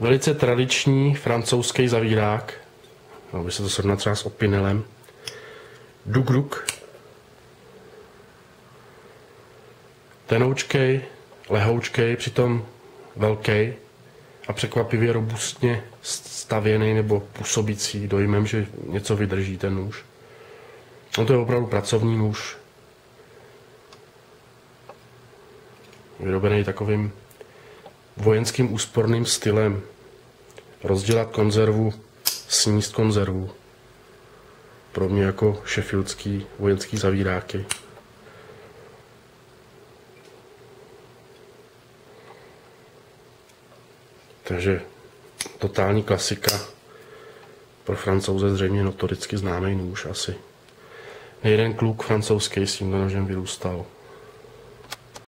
Velice tradiční francouzský zavírák, dalo by se to srovnat třeba s Opinelem. Dugruk. Tenoučkej, lehoučkej, přitom velký a překvapivě robustně stavěný nebo působící dojmem, že něco vydrží ten nůž. No to je opravdu pracovní nůž. Vyrobený takovým vojenským úsporným stylem. Rozdělat konzervu, sníst konzervu. Pro mě jako sheffieldský vojenský zavíráky. Takže totální klasika. Pro Francouze zřejmě notoricky známý nůž asi. Nejeden kluk francouzský s tímto nožem vyrůstal.